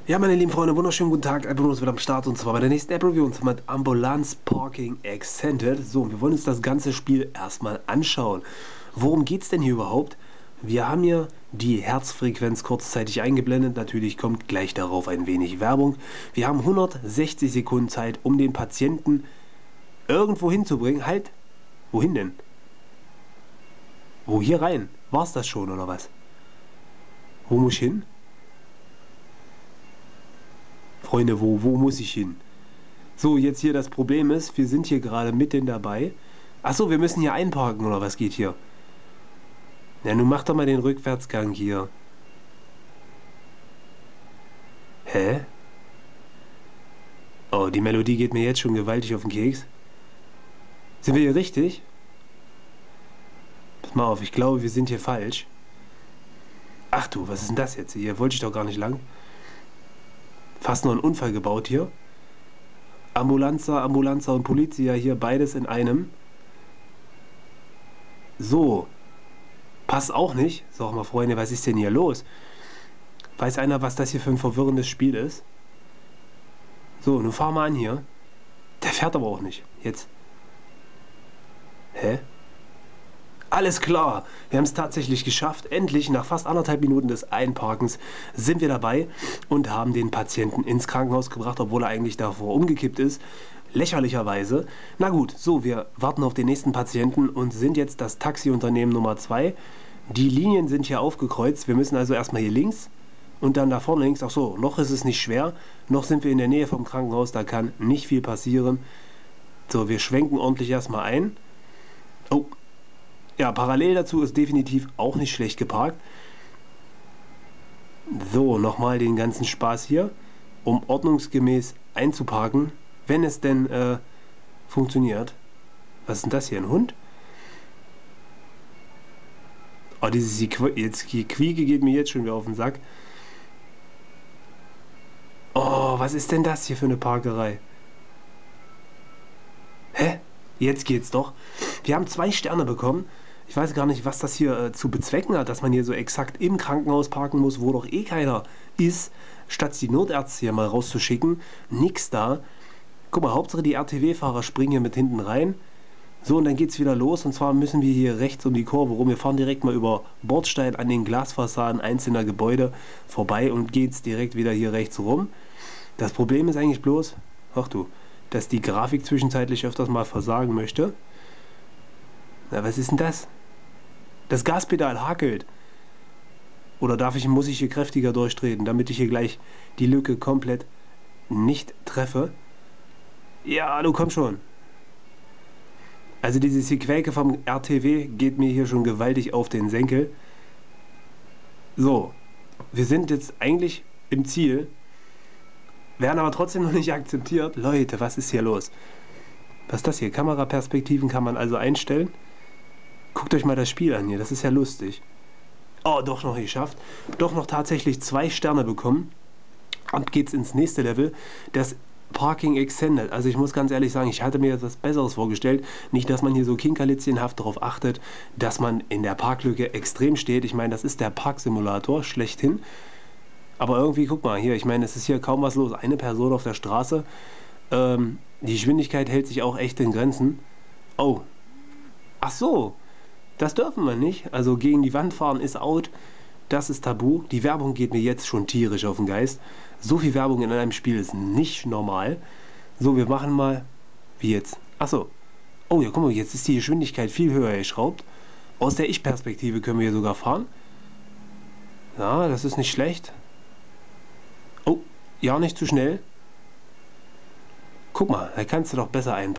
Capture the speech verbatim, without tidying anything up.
Ja, meine lieben Freunde, wunderschönen guten Tag. Apple ist wieder am Start und zwar bei der nächsten App-Review und zwar mit Ambulance Parking Extended. So, wir wollen uns das ganze Spiel erstmal anschauen. Worum geht es denn hier überhaupt? Wir haben hier die Herzfrequenz kurzzeitig eingeblendet. Natürlich kommt gleich darauf ein wenig Werbung. Wir haben hundertsechzig Sekunden Zeit, um den Patienten irgendwo hinzubringen. Halt, wohin denn? Wo, hier rein? War's das schon oder was? Wo muss ich hin? Freunde, wo, wo muss ich hin? So, jetzt hier das Problem ist, wir sind hier gerade mitten dabei. Achso, wir müssen hier einparken oder was geht hier? Ja, nun mach doch mal den Rückwärtsgang hier. Hä? Oh, die Melodie geht mir jetzt schon gewaltig auf den Keks. Sind wir hier richtig? Pass mal auf, ich glaube, wir sind hier falsch. Ach du, was ist denn das jetzt? Hier wollte ich doch gar nicht lang. Fast noch einen Unfall gebaut hier. Ambulanza, Ambulanza und Polizia hier beides in einem. So. Passt auch nicht. Sag mal, Freunde, was ist denn hier los? Weiß einer, was das hier für ein verwirrendes Spiel ist? So, nun fahr mal an hier. Der fährt aber auch nicht. Jetzt. Hä? Alles klar, wir haben es tatsächlich geschafft. Endlich, nach fast anderthalb Minuten des Einparkens, sind wir dabei und haben den Patienten ins Krankenhaus gebracht, obwohl er eigentlich davor umgekippt ist. Lächerlicherweise. Na gut, so, wir warten auf den nächsten Patienten und sind jetzt das Taxiunternehmen Nummer zwei. Die Linien sind hier aufgekreuzt. Wir müssen also erstmal hier links und dann da vorne links. Ach so, noch ist es nicht schwer. Noch sind wir in der Nähe vom Krankenhaus, da kann nicht viel passieren. So, wir schwenken ordentlich erstmal ein. Oh. Ja, parallel dazu ist definitiv auch nicht schlecht geparkt. So, nochmal den ganzen Spaß hier, um ordnungsgemäß einzuparken, wenn es denn äh, funktioniert. Was ist denn das hier, ein Hund? Oh, dieses jetzt, die Quieke geht mir jetzt schon wieder auf den Sack. Oh, was ist denn das hier für eine Parkerei? Hä? Jetzt geht's doch. Wir haben zwei Sterne bekommen. Ich weiß gar nicht, was das hier äh, zu bezwecken hat, dass man hier so exakt im Krankenhaus parken muss, wo doch eh keiner ist, statt die Notärzte hier mal rauszuschicken. Nix da. Guck mal, Hauptsache die R T W-Fahrer springen hier mit hinten rein. So, und dann geht's wieder los. Und zwar müssen wir hier rechts um die Kurve rum. Wir fahren direkt mal über Bordstein an den Glasfassaden einzelner Gebäude vorbei und geht's direkt wieder hier rechts rum. Das Problem ist eigentlich bloß, ach du, dass die Grafik zwischenzeitlich öfters mal versagen möchte. Na, was ist denn das? Das Gaspedal hakelt. Oder darf ich, muss ich hier kräftiger durchtreten, damit ich hier gleich die Lücke komplett nicht treffe? Ja, du komm schon. Also dieses Gequäke vom R T W geht mir hier schon gewaltig auf den Senkel. So, wir sind jetzt eigentlich im Ziel, werden aber trotzdem noch nicht akzeptiert. Leute, was ist hier los? Was ist das hier? Kameraperspektiven kann man also einstellen. Guckt euch mal das Spiel an hier, das ist ja lustig. Oh, doch noch geschafft. Doch noch tatsächlich zwei Sterne bekommen. Ab geht's ins nächste Level. Das Parking Extended. Also ich muss ganz ehrlich sagen, ich hatte mir etwas Besseres vorgestellt. Nicht, dass man hier so kinkerlitzchenhaft darauf achtet, dass man in der Parklücke extrem steht. Ich meine, das ist der Parksimulator schlechthin. Aber irgendwie, guck mal, hier, ich meine, es ist hier kaum was los. Eine Person auf der Straße. Ähm, die Geschwindigkeit hält sich auch echt in Grenzen. Oh. Ach so. Das dürfen wir nicht. Also gegen die Wand fahren ist out. Das ist tabu. Die Werbung geht mir jetzt schon tierisch auf den Geist. So viel Werbung in einem Spiel ist nicht normal. So, wir machen mal... Wie jetzt? Achso. Oh ja, guck mal, jetzt ist die Geschwindigkeit viel höher geschraubt. Aus der Ich-Perspektive können wir hier sogar fahren. Ja, das ist nicht schlecht. Oh, ja, nicht zu schnell. Guck mal, da kannst du doch besser ein.